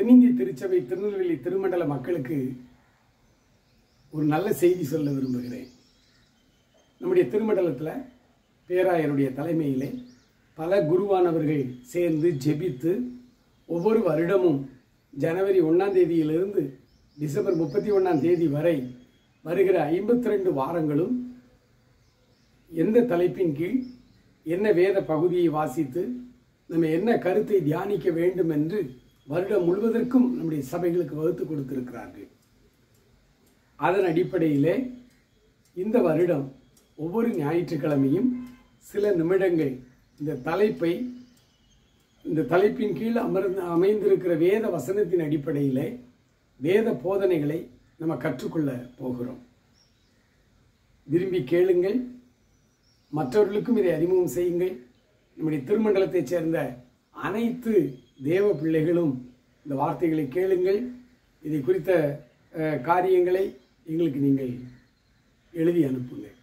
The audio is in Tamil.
தென்னிந்திய திருச்சபை திருநெல்வேலி திருமண்டல மக்களுக்கு ஒரு நல்ல செய்தி சொல்ல விரும்புகிறேன். நம்முடைய திருமண்டலத்தில் பேராயருடைய தலைமையிலே பல குருவானவர்கள் சேர்ந்து ஜெபித்து ஒவ்வொரு வருடமும் ஜனவரி 1ஆம் தேதியிலிருந்து டிசம்பர் 31ஆம் தேதி வரை வருகிற 52 வாரங்களும் எந்த தலைப்பின் கீழ் என்ன வேத பகுதியை வாசித்து நம்ம என்ன கருத்தை தியானிக்க வேண்டும் என்று வருடம் முழுவதற்கும் நம்முடைய சபைகளுக்கு வகுத்து கொடுத்திருக்கிறார்கள். அதன் அடிப்படையிலே இந்த வருடம் ஒவ்வொரு ஞாயிற்றுக்கிழமையும் சில நிமிடங்கள் இந்த தலைப்பின் கீழ் அமைந்திருக்கிற வேத வசனத்தின் அடிப்படையிலே வேத போதனைகளை நம்ம கற்றுக்கொள்ள போகிறோம். விரும்பி கேளுங்கள், மற்றவர்களுக்கும் இதை அறிமுகம் செய்யுங்கள். நம்முடைய திருமண்டலத்தைச் சேர்ந்த அனைத்து தேவ பிள்ளைகளும் இந்த வார்த்தைகளை கேளுங்கள். இதை குறித்த காரியங்களை எங்களுக்கு நீங்கள் எழுதி அனுப்புங்கள்.